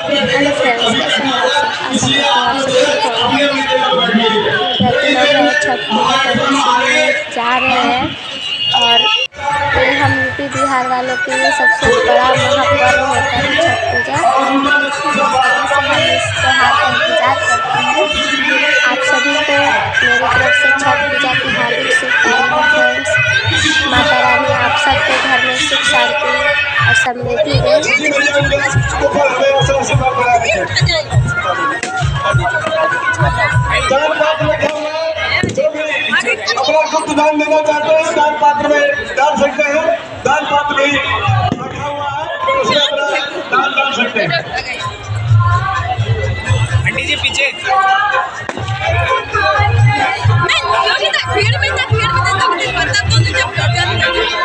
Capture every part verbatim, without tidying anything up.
Hello friends, कैसे हैं आप सब? आशा करती हूँ आप सब ठीक होंगे। घर के लोग हैं छठ पूजा करने के लिए जा रहे हैं और ये हम यूपी बिहार वालों के लिए सबसे बड़ा महापर्व होता है छठ पूजा। हम इस त्योहार का इंतजार करते हैं। आप सभी को मेरी तरफ से छठ पूजा की हार्दिक शुभकामनाएं फ्रेंड्स। माता रानी आप सबके घर में सुख शांति और समृद्धि दे। अपना गुप्त दान देना चाहते हैं, दान पात्र में डाल सकते हैं। दान पात्र भी रखा हुआ है, उसमें अपना दान डाल सकते हैं। आंटी जी पीछे भीड़ में था, भीड़ में था, तब तक पता तो नहीं जब कर जाते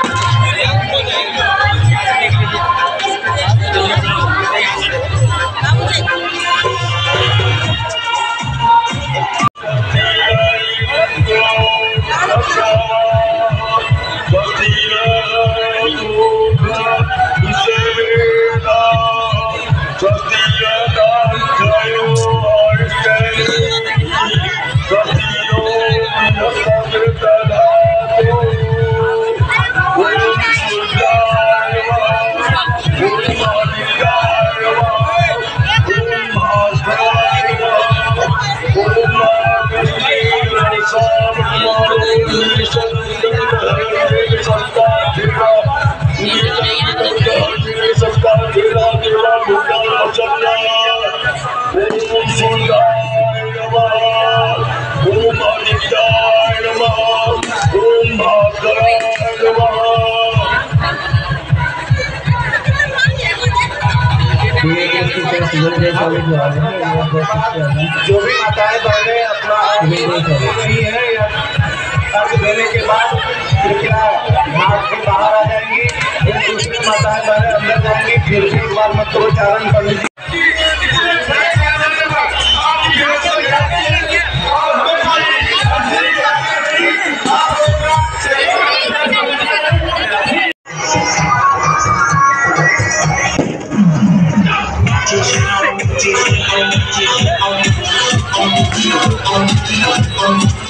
जो भी माताएं बहनें अपना नहीं है या अर्घ देने के बाद कृपया घाट से बाहर आ जाएंगी। फिर दूसरी माताएं बहनें अंदर जाएंगी, फिर भी एक बार मंत्रोच्चारण कर लीजिए। Oh,